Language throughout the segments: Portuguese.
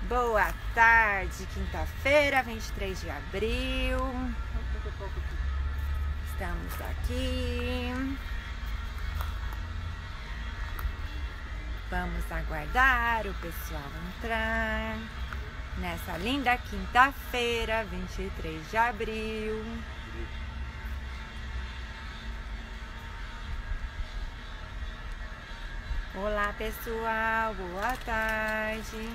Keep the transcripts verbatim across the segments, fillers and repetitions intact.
Boa tarde, quinta-feira, vinte e três de abril. Estamos aqui. Vamos aguardar o pessoal entrar nessa linda quinta-feira, vinte e três de abril. Olá, pessoal, boa tarde.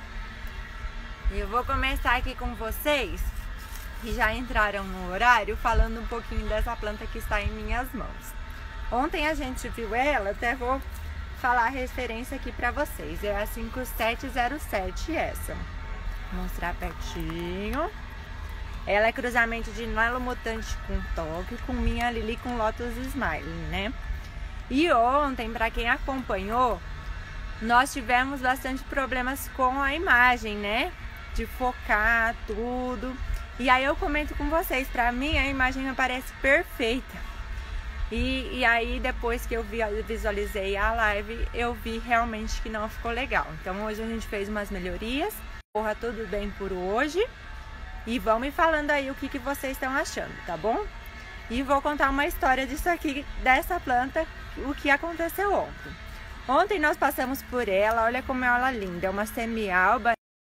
Eu vou começar aqui com vocês que já entraram no horário falando um pouquinho dessa planta que está em minhas mãos. Ontem a gente viu ela, até vou falar a referência aqui para vocês. É a cinco sete zero sete essa. Vou mostrar pertinho. Ela é cruzamento de Nylon Mutante com Toque, com minha Lili com Lotus Smile, né? E ontem, para quem acompanhou, nós tivemos bastante problemas com a imagem, né? De focar tudo. E aí eu comento com vocês, pra mim a imagem aparece perfeita. E, e aí depois que eu vi, visualizei a live, eu vi realmente que não ficou legal. Então hoje a gente fez umas melhorias. Corra tudo bem por hoje. E vão me falando aí o que, que vocês estão achando, tá bom? E vou contar uma história disso aqui, dessa planta, o que aconteceu ontem. Ontem nós passamos por ela, olha como ela é linda, é uma semi-alba.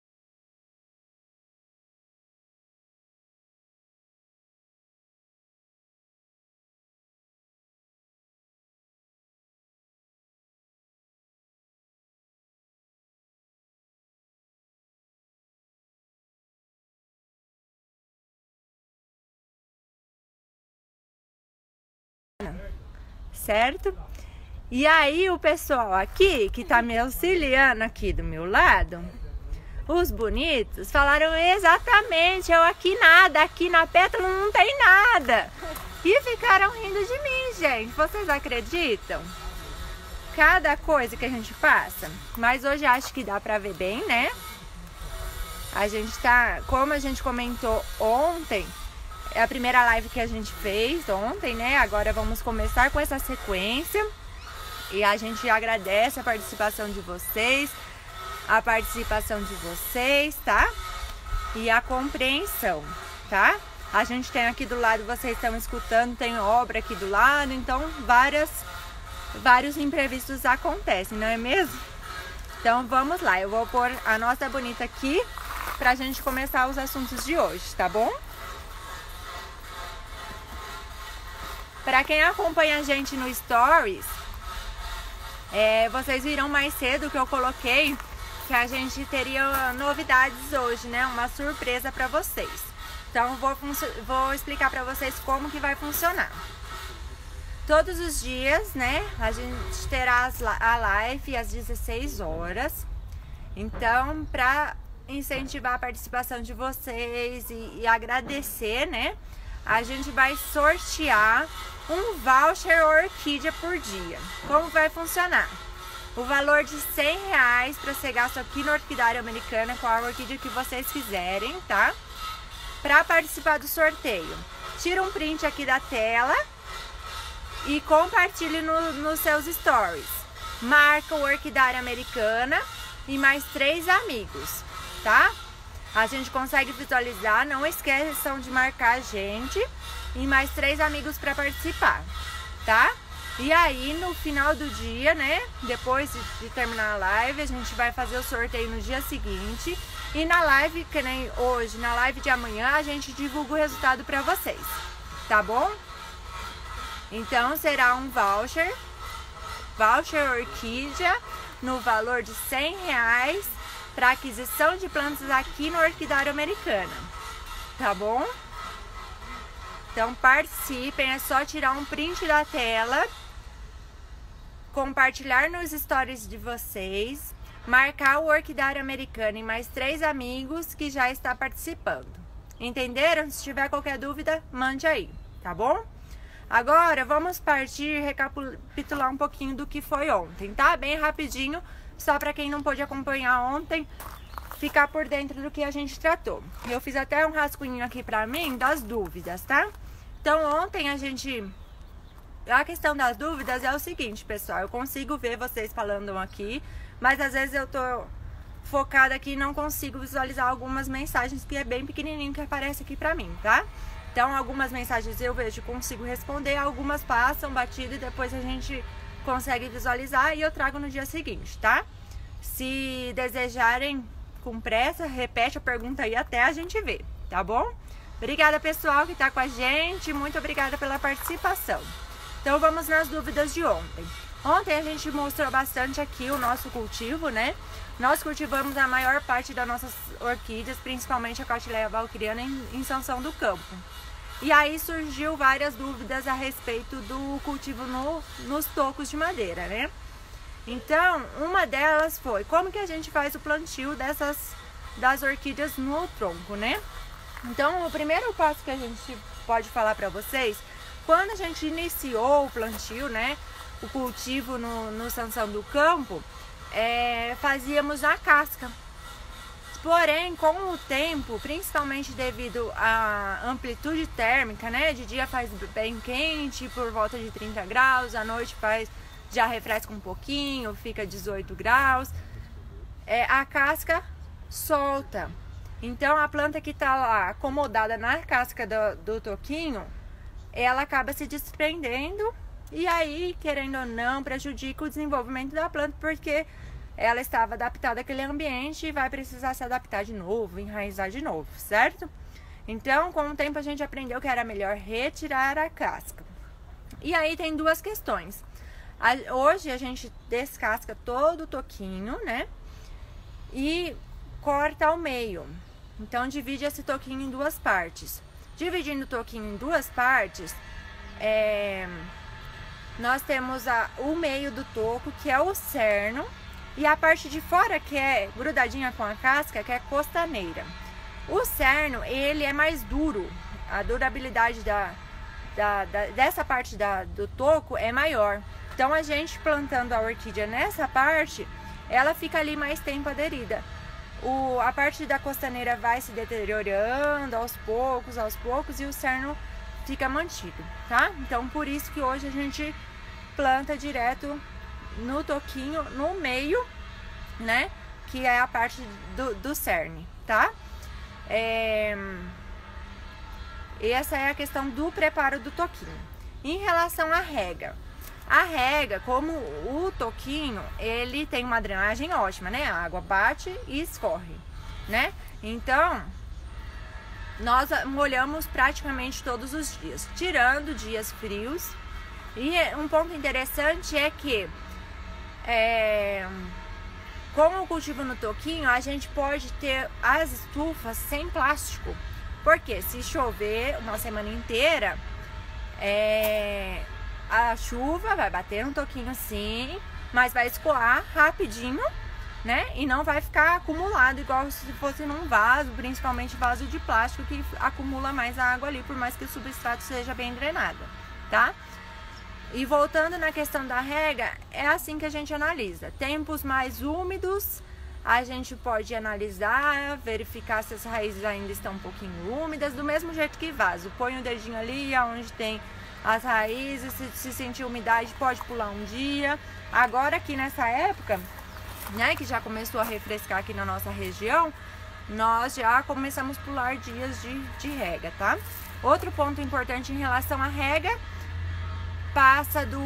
Certo? E aí o pessoal aqui, que tá me auxiliando aqui do meu lado, os bonitos, falaram exatamente, eu aqui nada, aqui na pétala não tem nada. E ficaram rindo de mim, gente. Vocês acreditam? Cada coisa que a gente passa. Mas hoje acho que dá pra ver bem, né? A gente tá, como a gente comentou ontem, é a primeira live que a gente fez ontem, né? Agora vamos começar com essa sequência. E a gente agradece a participação de vocês, a participação de vocês, tá? E a compreensão, tá? A gente tem aqui do lado, vocês estão escutando, tem obra aqui do lado, então várias, vários imprevistos acontecem, não é mesmo? Então vamos lá, eu vou pôr a nossa bonita aqui pra gente começar os assuntos de hoje, tá bom? Pra quem acompanha a gente no Stories, é, vocês viram mais cedo que eu coloquei que a gente teria novidades hoje, né? Uma surpresa pra vocês. Então vou, vou explicar pra vocês como que vai funcionar. Todos os dias, né? A gente terá as, a live às dezesseis horas. Então, pra incentivar a participação de vocês e, e agradecer, né? A gente vai sortear um voucher orquídea por dia. Como vai funcionar? O valor de cem reais para ser gasto aqui no Orquidária Americana com a orquídea que vocês quiserem, tá? Para participar do sorteio, tira um print aqui da tela e compartilhe no, nos seus stories. Marca o Orquidária Americana e mais três amigos, tá? A gente consegue visualizar, não esqueçam de marcar a gente e mais três amigos para participar, tá? E aí no final do dia, né, depois de, de terminar a live, a gente vai fazer o sorteio no dia seguinte. E na live, que nem hoje, na live de amanhã, a gente divulga o resultado para vocês, tá bom? Então será um voucher, voucher orquídea, no valor de cem reais, para aquisição de plantas aqui no Orquidária Americana, tá bom? Então participem, é só tirar um print da tela, compartilhar nos stories de vocês, marcar o Orquidária Americana e mais três amigos que já está participando. Entenderam? Se tiver qualquer dúvida, mande aí, tá bom? Agora vamos partir, recapitular um pouquinho do que foi ontem, tá? Bem rapidinho, só para quem não pôde acompanhar ontem, ficar por dentro do que a gente tratou. Eu fiz até um rascunho aqui pra mim das dúvidas, tá? Então ontem a gente... A questão das dúvidas é o seguinte, pessoal. Eu consigo ver vocês falando aqui, mas às vezes eu tô focada aqui, não consigo visualizar algumas mensagens, que é bem pequenininho que aparece aqui pra mim, tá? Então, algumas mensagens eu vejo, consigo responder, algumas passam batido e depois a gente consegue visualizar e eu trago no dia seguinte, tá? Se desejarem com pressa, repete a pergunta aí até a gente ver, tá bom? Obrigada, pessoal, que tá com a gente, muito obrigada pela participação. Então, vamos nas dúvidas de ontem. Ontem a gente mostrou bastante aqui o nosso cultivo, né? Nós cultivamos a maior parte das nossas orquídeas, principalmente a Cotileia valquiriana, em, em Sansão do Campo. E aí surgiu várias dúvidas a respeito do cultivo no, nos tocos de madeira, né? Então, uma delas foi como que a gente faz o plantio dessas das orquídeas no tronco, né? Então, o primeiro passo que a gente pode falar para vocês, quando a gente iniciou o plantio, né? O cultivo no, no Sansão do Campo, é, fazíamos na casca. Porém, com o tempo, principalmente devido à amplitude térmica, né? De dia faz bem quente, por volta de trinta graus, à noite faz, já refresca um pouquinho, fica dezoito graus. É, a casca solta. Então, a planta que está lá acomodada na casca do, do toquinho, ela acaba se desprendendo e aí, querendo ou não, prejudica o desenvolvimento da planta, porque ela estava adaptada àquele ambiente e vai precisar se adaptar de novo, enraizar de novo, certo? Então, com o tempo a gente aprendeu que era melhor retirar a casca. E aí tem duas questões. Hoje a gente descasca todo o toquinho, né? E corta ao meio. Então, divide esse toquinho em duas partes. Dividindo o toquinho em duas partes, é... nós temos a, o meio do toco, que é o cerno, e a parte de fora, que é grudadinha com a casca, que é costaneira. O cerno, ele é mais duro. A durabilidade da, da, da, dessa parte da, do toco é maior. Então, a gente plantando a orquídea nessa parte, ela fica ali mais tempo aderida. O, a parte da costaneira vai se deteriorando aos poucos, aos poucos, e o cerno fica mantido, tá? Então, por isso que hoje a gente planta direto no toquinho, no meio, né? Que é a parte do, do cerne, tá? É... Essa é a questão do preparo do toquinho. Em relação à rega, a rega, como o toquinho, ele tem uma drenagem ótima, né? A água bate e escorre, né? Então, nós molhamos praticamente todos os dias, tirando dias frios. E um ponto interessante é que É, com o cultivo no toquinho, a gente pode ter as estufas sem plástico. Porque se chover uma semana inteira, é, a chuva vai bater no toquinho sim, mas vai escoar rapidinho, né? E não vai ficar acumulado igual se fosse num vaso, principalmente vaso de plástico, que acumula mais água ali, por mais que o substrato seja bem drenado, tá? E voltando na questão da rega, é assim que a gente analisa. Tempos mais úmidos, a gente pode analisar, verificar se as raízes ainda estão um pouquinho úmidas, do mesmo jeito que vaso. Põe o dedinho ali onde tem as raízes, se, se sentir umidade pode pular um dia. Agora aqui nessa época, né, que já começou a refrescar aqui na nossa região, nós já começamos a pular dias de, de rega, tá? Outro ponto importante em relação à rega, passa do,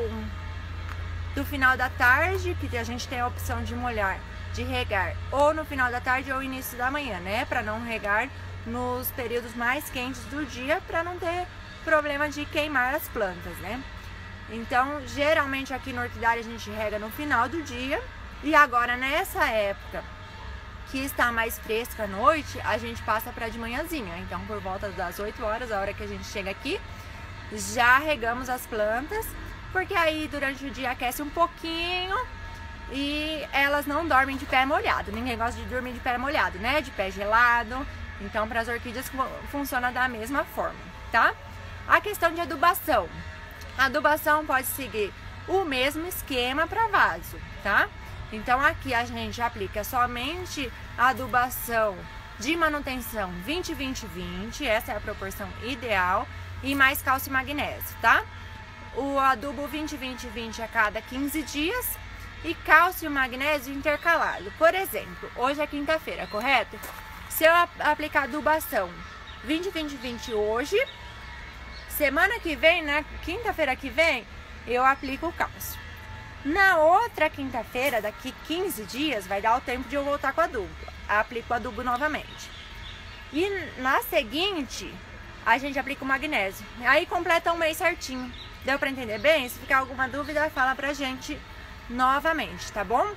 do final da tarde, que a gente tem a opção de molhar, de regar ou no final da tarde ou início da manhã, né? Para não regar nos períodos mais quentes do dia, para não ter problema de queimar as plantas, né? Então, geralmente aqui no orquidário a gente rega no final do dia. E agora, nessa época que está mais fresca à noite, a gente passa para de manhãzinha. Então, por volta das oito horas, a hora que a gente chega aqui, já regamos as plantas, porque aí durante o dia aquece um pouquinho e elas não dormem de pé molhado. Ninguém gosta de dormir de pé molhado, né? De pé gelado. Então, para as orquídeas funciona da mesma forma, tá? A questão de adubação. A adubação pode seguir o mesmo esquema para vaso, tá? Então, aqui a gente aplica somente a adubação de manutenção vinte, vinte, vinte. Essa é a proporção ideal. E mais cálcio e magnésio, tá? O adubo vinte, vinte, vinte a cada quinze dias e cálcio e magnésio intercalado. Por exemplo, hoje é quinta-feira, correto? Se eu aplicar adubação vinte, vinte, vinte hoje, semana que vem, na quinta-feira que vem, eu aplico o cálcio. Na outra quinta-feira, daqui quinze dias, vai dar o tempo de eu voltar com o adubo. Aplico o adubo novamente. E na seguinte, a gente aplica o magnésio. Aí completa um mês certinho. Deu pra entender bem? Se ficar alguma dúvida, fala pra gente novamente, tá bom?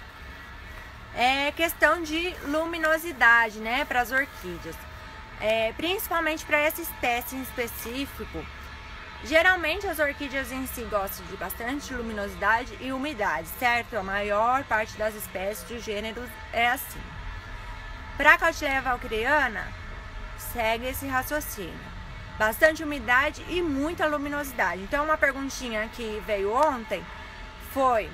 É questão de luminosidade, né, para as orquídeas. É, principalmente para essa espécie em específico. Geralmente as orquídeas em si gostam de bastante luminosidade e umidade, certo? A maior parte das espécies do gênero é assim. Para a Cautilleia valkyriana, segue esse raciocínio. Bastante umidade e muita luminosidade. Então, uma perguntinha que veio ontem foi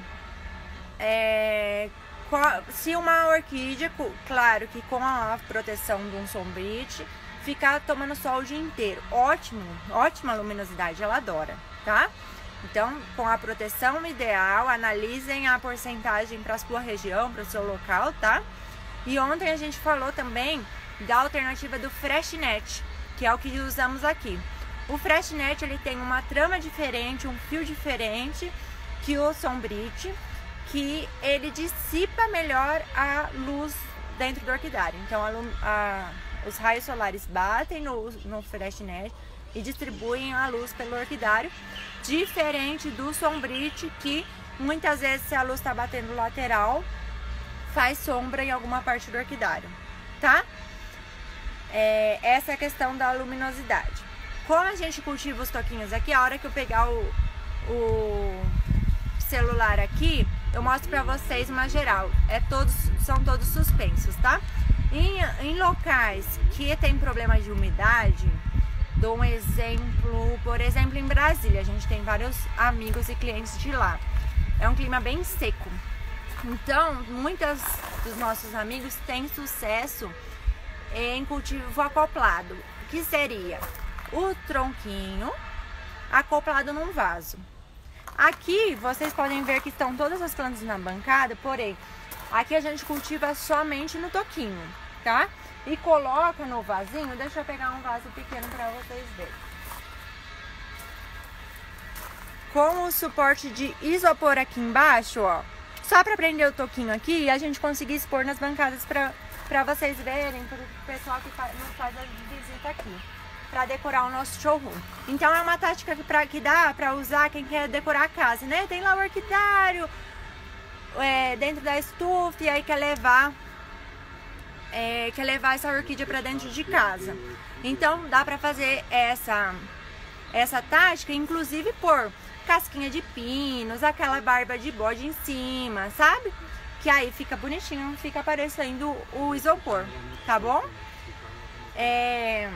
é, qual, se uma orquídea, claro que com a proteção de um sombrite, ficar tomando sol o dia inteiro. Ótimo, ótima luminosidade, ela adora, tá? Então, com a proteção ideal, analisem a porcentagem para a sua região, para o seu local, tá? E ontem a gente falou também da alternativa do Freshnet, que é o que usamos aqui. O Freshnet, ele tem uma trama diferente, um fio diferente que o sombrite, que ele dissipa melhor a luz dentro do orquidário. Então, a, a os raios solares batem no, no Freshnet e distribuem a luz pelo orquidário, diferente do sombrite, que muitas vezes, se a luz está batendo lateral, faz sombra em alguma parte do orquidário, tá? É, essa é a questão da luminosidade. Como a gente cultiva os toquinhos aqui, a hora que eu pegar o, o celular aqui, eu mostro pra vocês uma geral. É todos, são todos suspensos, tá? Em, em locais que tem problema de umidade, dou um exemplo, por exemplo, em Brasília, a gente tem vários amigos e clientes de lá. É um clima bem seco. Então, muitos dos nossos amigos têm sucesso em cultivo acoplado, que seria o tronquinho acoplado num vaso. Aqui, vocês podem ver que estão todas as plantas na bancada, porém, aqui a gente cultiva somente no toquinho, tá? E coloca no vasinho, deixa eu pegar um vaso pequeno para vocês verem. Com o suporte de isopor aqui embaixo, ó, só para prender o toquinho aqui e a gente conseguir expor nas bancadas para para vocês verem, para o pessoal que faz, nos faz a visita aqui, para decorar o nosso showroom. Então é uma tática que, pra, que dá para usar quem quer decorar a casa, né? Tem lá o orquidário é, dentro da estufa e aí quer levar é, quer levar essa orquídea para dentro de casa. Então dá para fazer essa essa tática, inclusive por casquinha de pinos, aquela barba de bode em cima, sabe? Que aí fica bonitinho, fica aparecendo o isopor, tá bom? É...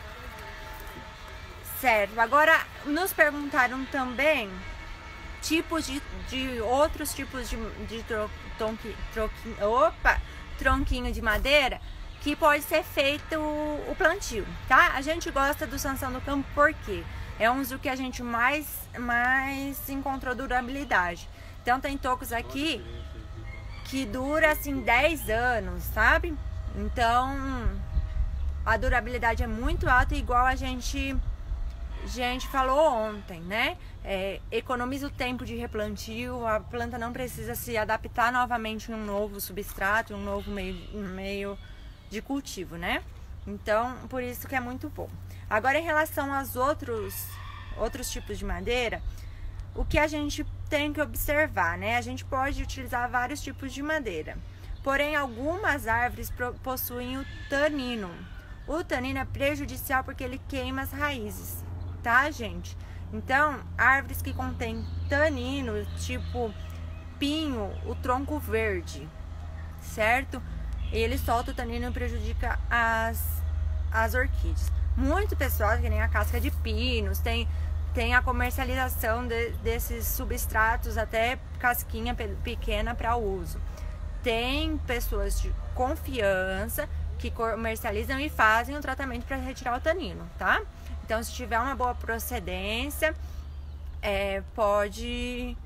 Certo, agora nos perguntaram também tipos de, de outros tipos de, de tro, tronqui, troqui, opa, tronquinho de madeira que pode ser feito o, o plantio, tá? A gente gosta do Sansão do Campo porque é um dos que a gente mais, mais encontrou durabilidade. Então tem tocos aqui que dura assim dez anos, sabe? Então a durabilidade é muito alta, igual a gente, gente falou ontem, né? É, economiza o tempo de replantio, a planta não precisa se adaptar novamente em um novo substrato, um novo meio, meio de cultivo, né? Então, por isso que é muito bom. Agora, em relação aos outros, outros tipos de madeira, o que a gente tem que observar, né? A gente pode utilizar vários tipos de madeira, porém algumas árvores possuem o tanino. O tanino é prejudicial porque ele queima as raízes, tá, gente? Então, árvores que contêm tanino, tipo pinho, o tronco verde, certo? Ele solta o tanino e prejudica as, as orquídeas. Muito pessoal, que nem a casca de pinos, tem... Tem a comercialização de, desses substratos, até casquinha pequena para uso. Tem pessoas de confiança que comercializam e fazem o tratamento para retirar o tanino, tá? Então, se tiver uma boa procedência, é, pode,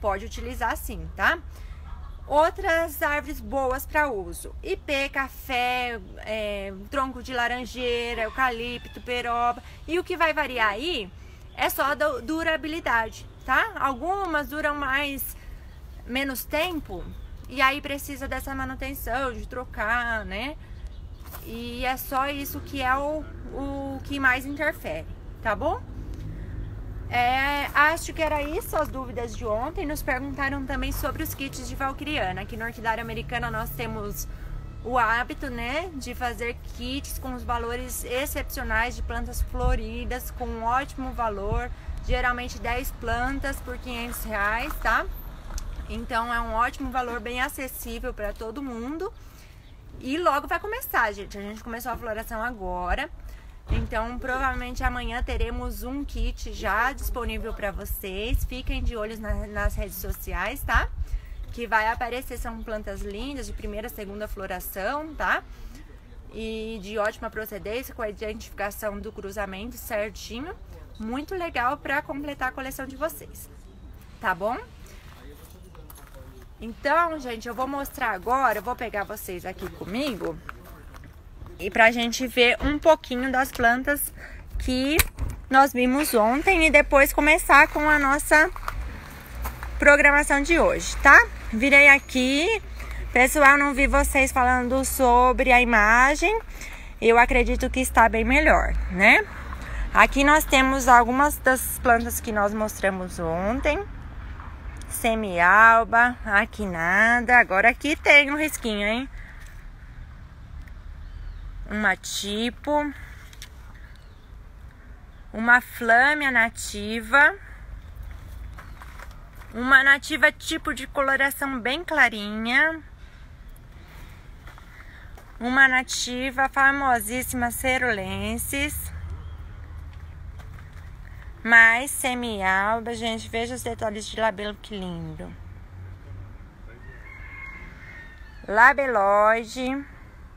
pode utilizar sim, tá? Outras árvores boas para uso: ipê, café, é, tronco de laranjeira, eucalipto, peroba. E o que vai variar aí é só a durabilidade, tá? Algumas duram mais, menos tempo, e aí precisa dessa manutenção, de trocar, né? E é só isso que é o, o que mais interfere, tá bom? É, acho que era isso as dúvidas de ontem. Nos perguntaram também sobre os kits de valquiriana. Aqui no Orquidária Americana nós temos o hábito, né, de fazer kits com os valores excepcionais de plantas floridas, com um ótimo valor, geralmente dez plantas por quinhentos reais, tá? Então é um ótimo valor, bem acessível para todo mundo. E logo vai começar, gente. A gente começou a floração agora. Então, provavelmente amanhã teremos um kit já disponível para vocês. Fiquem de olho na, nas redes sociais, tá? Que vai aparecer, são plantas lindas, de primeira, segunda floração, tá? E de ótima procedência, com a identificação do cruzamento certinho. Muito legal para completar a coleção de vocês, tá bom? Então, gente, eu vou mostrar agora, eu vou pegar vocês aqui comigo e pra gente ver um pouquinho das plantas que nós vimos ontem e depois começar com a nossa programação de hoje, tá? Virei aqui, pessoal, não vi vocês falando sobre a imagem, eu acredito que está bem melhor, né? Aqui nós temos algumas das plantas que nós mostramos ontem. Semialba, aqui nada. Agora aqui tem um risquinho, hein? Uma tipo. Uma flâmia nativa. Uma nativa tipo de coloração bem clarinha. Uma nativa famosíssima cerulensis. Mais semialba, gente, veja os detalhes de labelo, que lindo. Labeloide.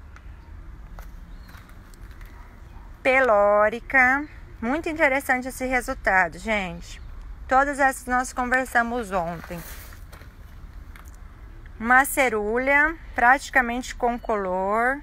Pelórica. Muito interessante esse resultado, gente. Todas essas nós conversamos ontem. Uma cerulha, praticamente com color.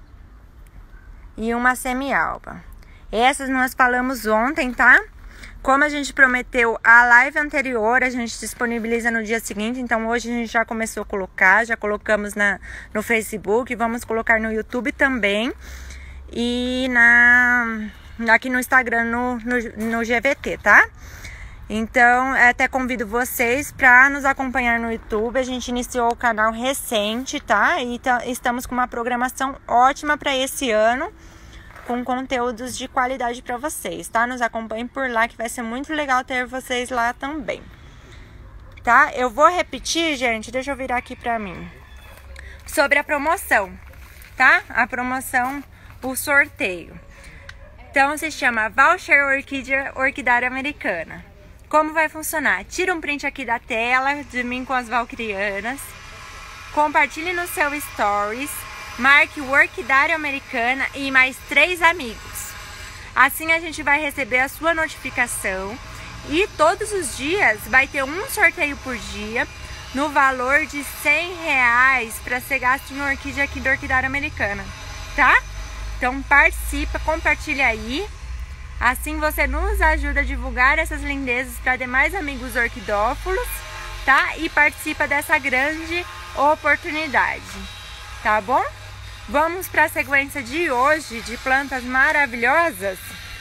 E uma semialba. Essas nós falamos ontem, tá? Como a gente prometeu a live anterior, a gente disponibiliza no dia seguinte. Então hoje a gente já começou a colocar, já colocamos na, no Facebook, vamos colocar no YouTube também. E na, aqui no Instagram, no, no, no G V T, tá? Então até convido vocês para nos acompanhar no YouTube. A gente iniciou o canal recente, tá? E estamos com uma programação ótima para esse ano, com conteúdos de qualidade para vocês, tá? Nos acompanhem por lá, que vai ser muito legal ter vocês lá também, tá? Eu vou repetir, gente, deixa eu virar aqui pra mim, sobre a promoção, tá? A promoção, o sorteio. Então, se chama Voucher Orquídea Orquidária Americana. Como vai funcionar? Tira um print aqui da tela de mim com as valquirianas, compartilhe no seu Stories, marque o Orquidária Americana e mais três amigos. Assim a gente vai receber a sua notificação e todos os dias vai ter um sorteio por dia no valor de cem reais para ser gasto em orquídea aqui do Orquidária Americana, tá? Então participa, compartilha aí. Assim você nos ajuda a divulgar essas lindezas para demais amigos orquidófilos, tá? E participa dessa grande oportunidade, tá bom? Vamos para a sequência de hoje de plantas maravilhosas.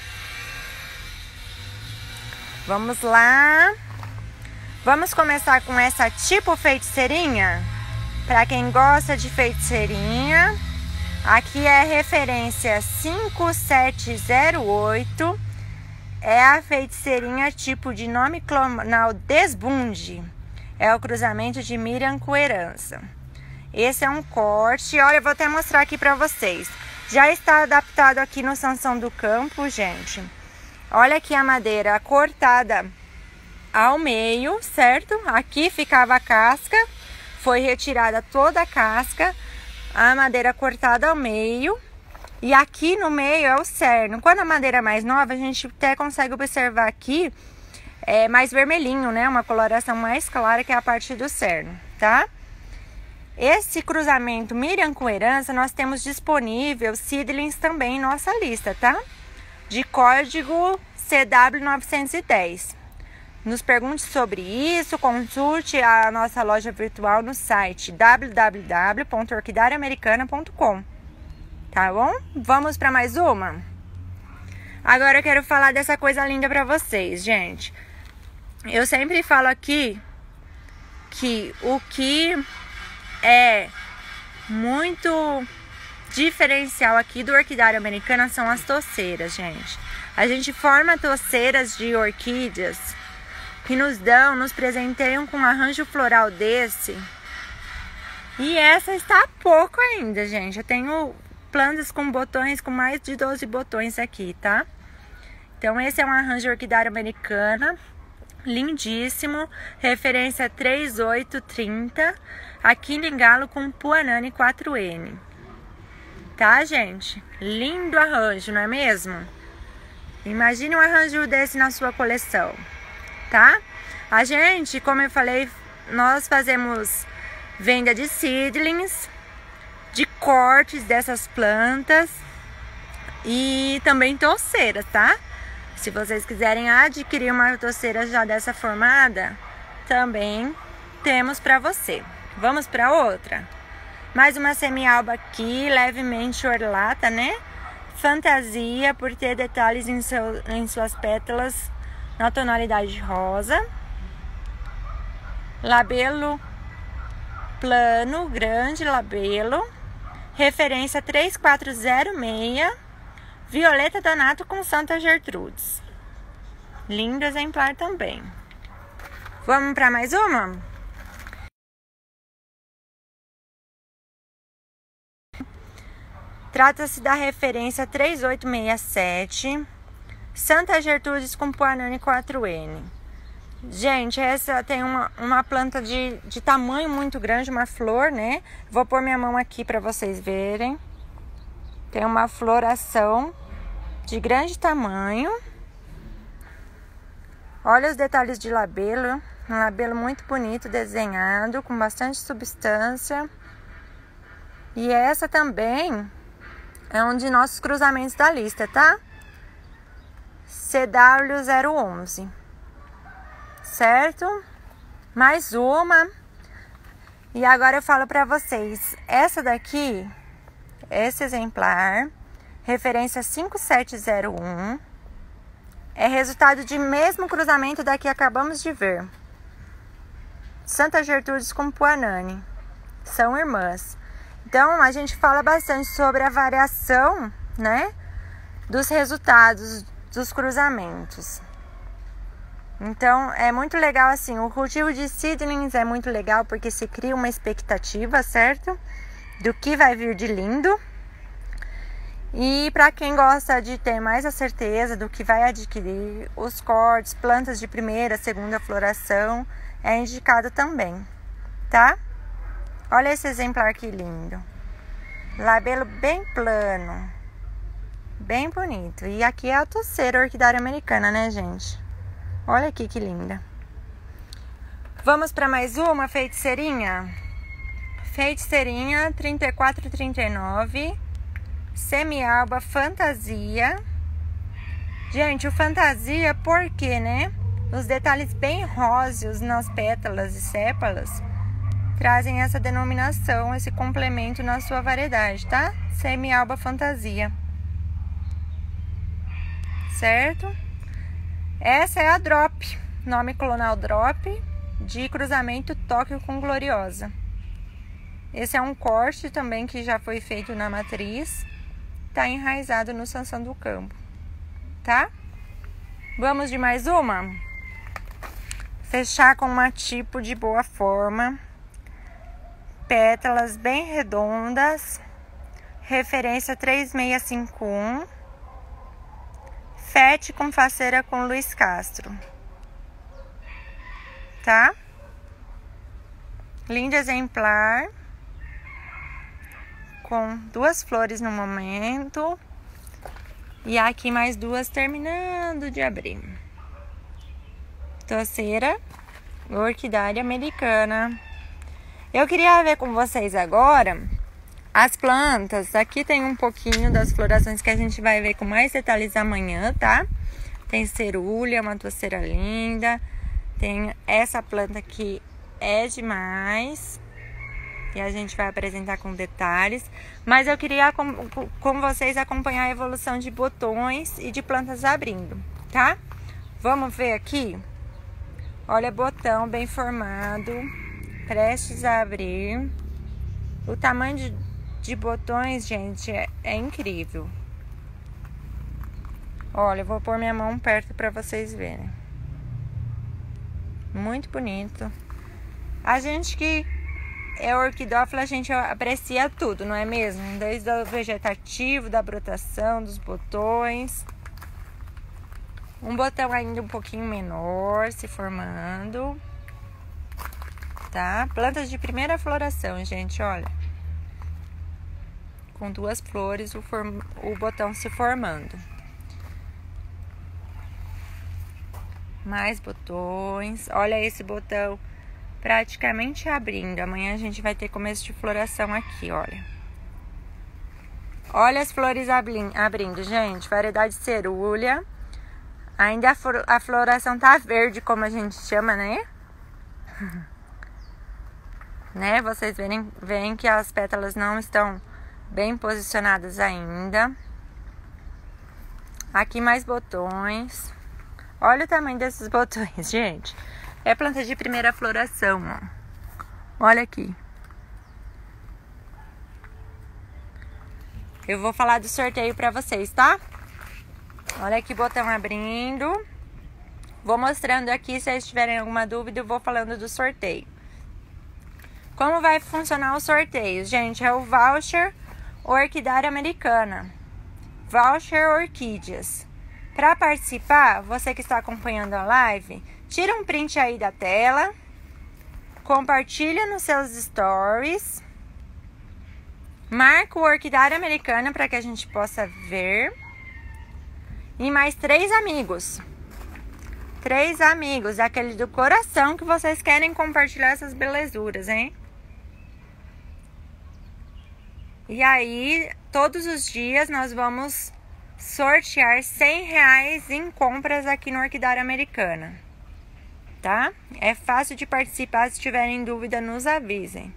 Vamos lá. Vamos começar com essa tipo feiticeirinha. Para quem gosta de feiticeirinha, aqui é a referência cinco sete zero oito. É a feiticeirinha tipo de nome clonal Desbunde. É o cruzamento de Miriam com Herança. Esse é um corte, olha, eu vou até mostrar aqui pra vocês. Já está adaptado aqui no Sansão do Campo, gente. Olha aqui a madeira cortada ao meio, certo? Aqui ficava a casca, foi retirada toda a casca, a madeira cortada ao meio. E aqui no meio é o cerno. Quando a madeira é mais nova, a gente até consegue observar aqui é mais vermelhinho, né? Uma coloração mais clara que é a parte do cerno, tá? Esse cruzamento Miriam com herança, nós temos disponível seedlings também em nossa lista, tá? De código C W novecentos e dez. Nos pergunte sobre isso, consulte a nossa loja virtual no site w w w ponto orquidária americana ponto com. Tá bom? Vamos para mais uma? Agora eu quero falar dessa coisa linda para vocês, gente. Eu sempre falo aqui que o que é muito diferencial aqui do orquidário americana são as toceiras, gente. A gente forma toceiras de orquídeas que nos dão, nos presenteiam com um arranjo floral desse. E essa está pouco ainda, gente. Eu tenho plantas com botões, com mais de doze botões aqui, tá? Então esse é um arranjo orquidário americana, lindíssimo, referência três oito trinta, aqui em galo com Puanani quatro N. Tá, gente? Lindo arranjo, não é mesmo? Imagine um arranjo desse na sua coleção, tá? A gente, como eu falei, nós fazemos venda de seedlings, de cortes dessas plantas e também toceiras, tá? Se vocês quiserem adquirir uma toceira já dessa formada, também temos para você. Vamos para outra? Mais uma semialba aqui, levemente orlata, né? Fantasia por ter detalhes em, seu, em suas pétalas na tonalidade rosa. Labelo plano, grande labelo. Referência três quatro zero seis. Violeta Donato com Santa Gertrudes. Lindo exemplar também. Vamos para mais uma? Trata-se da referência três oito seis sete. Santa Gertrudes com Puanani quatro N. Gente, essa tem uma, uma planta de, de tamanho muito grande, uma flor, né? Vou pôr minha mão aqui para vocês verem. Tem uma floração de grande tamanho. Olha os detalhes de labelo. Um labelo muito bonito, desenhado, com bastante substância. E essa também é um de nossos cruzamentos da lista, tá? C W zero onze. Certo? Mais uma. E agora eu falo pra vocês. Essa daqui, esse exemplar, referência cinco sete zero um, é resultado de mesmo cruzamento da que acabamos de ver. Santa Gertrudes com Puanani. São irmãs. Então, a gente fala bastante sobre a variação, né, dos resultados dos cruzamentos. Então, é muito legal assim, o cultivo de seedlings é muito legal porque se cria uma expectativa, certo? Do que vai vir de lindo. E para quem gosta de ter mais a certeza do que vai adquirir, os cortes, plantas de primeira, segunda floração, é indicado também, tá? Olha esse exemplar que lindo. Labelo bem plano. Bem bonito. E aqui é a toceira orquidária americana, né, gente? Olha aqui que linda. Vamos para mais uma feiticeirinha? Feitiçeirinha trinta e quatro trinta e nove. Semialba fantasia. Gente, o fantasia por quê, né? Os detalhes bem róseos nas pétalas e sépalas trazem essa denominação, esse complemento na sua variedade, tá? Semialba fantasia. Certo? Essa é a drop, nome clonal drop, de cruzamento Tóquio com Gloriosa. Esse é um corte também que já foi feito na matriz, tá enraizado no Sansão do Campo, tá? Vamos de mais uma? Fechar com uma tipo de boa forma, pétalas bem redondas, referência três seis cinco um. Fete com faceira com Luiz Castro. Tá? Lindo exemplar. Com duas flores no momento. E aqui mais duas terminando de abrir. Toceira orquidária americana. Eu queria ver com vocês agora as plantas. Aqui tem um pouquinho das florações que a gente vai ver com mais detalhes amanhã, tá? Tem cerúlea, uma toceira linda. Tem essa planta aqui, é demais. E a gente vai apresentar com detalhes. Mas eu queria com, com vocês acompanhar a evolução de botões e de plantas abrindo, tá? Vamos ver aqui. Olha, botão bem formado, prestes a abrir. O tamanho de, de botões, gente, é, é incrível. Olha, eu vou pôr minha mão perto para vocês verem. Muito bonito. A gente que é orquidófila, a gente aprecia tudo, não é mesmo? Desde o vegetativo, da brotação, dos botões. Um botão ainda um pouquinho menor se formando. Tá? Plantas de primeira floração, gente, olha. Com duas flores, o, form... o botão se formando. Mais botões. Olha esse botão praticamente abrindo. Amanhã a gente vai ter começo de floração aqui, olha. Olha as flores abrindo, gente. Variedade cerúlea. Ainda a, flor, a floração tá verde, como a gente chama, né? Né? Vocês verem, veem que as pétalas não estão bem posicionadas ainda. Aqui mais botões. Olha o tamanho desses botões, gente. É planta de primeira floração, ó. Olha aqui. Eu vou falar do sorteio pra vocês, tá? Olha aqui, botão abrindo. Vou mostrando aqui, se vocês tiverem alguma dúvida, eu vou falando do sorteio. Como vai funcionar o sorteio? Gente, é o voucher orquidária americana. Voucher orquídeas. Para participar, você que está acompanhando a live, tira um print aí da tela. Compartilha nos seus stories. Marca o orquidária americana para que a gente possa ver. E mais três amigos. Três amigos, aquele do coração que vocês querem compartilhar essas belezuras, hein? E aí, todos os dias nós vamos sortear cem reais em compras aqui no Orquidária Americana. Tá? É fácil de participar, se tiverem dúvida, nos avisem.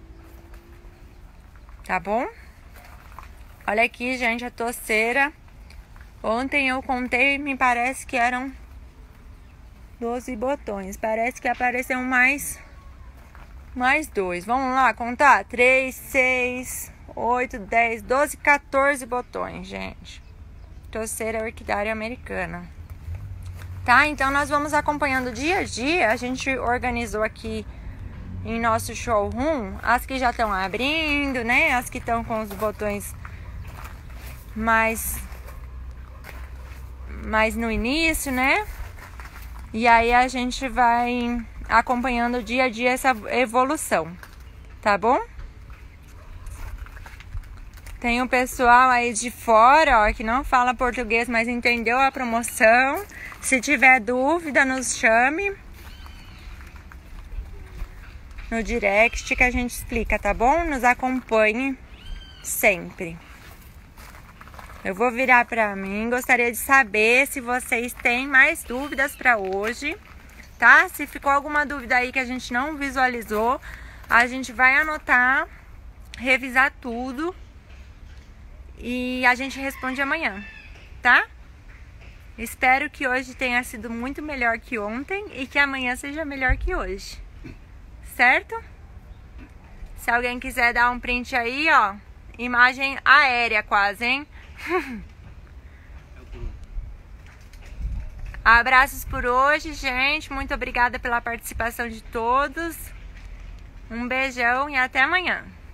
Tá bom? Olha aqui, gente, a toceira. Ontem eu contei, me parece que eram doze botões. Parece que apareceu mais, mais dois. Vamos lá contar? três, seis, oito, dez, doze, quatorze botões, gente. Toceira orquidária americana. Tá? Então nós vamos acompanhando dia a dia. A gente organizou aqui em nosso showroom as que já estão abrindo, né? As que estão com os botões mais... mas no início, né? E aí a gente vai acompanhando dia a dia essa evolução, tá bom? Tem um pessoal aí de fora, ó, que não fala português, mas entendeu a promoção. Se tiver dúvida, nos chame no direct que a gente explica, tá bom? Nos acompanhe sempre. Eu vou virar para mim, gostaria de saber se vocês têm mais dúvidas para hoje, tá? Se ficou alguma dúvida aí que a gente não visualizou, a gente vai anotar, revisar tudo e a gente responde amanhã, tá? Espero que hoje tenha sido muito melhor que ontem e que amanhã seja melhor que hoje, certo? Se alguém quiser dar um print aí, ó, imagem aérea quase, hein? Abraços por hoje, gente. Muito obrigada pela participação de todos. Um beijão e até amanhã.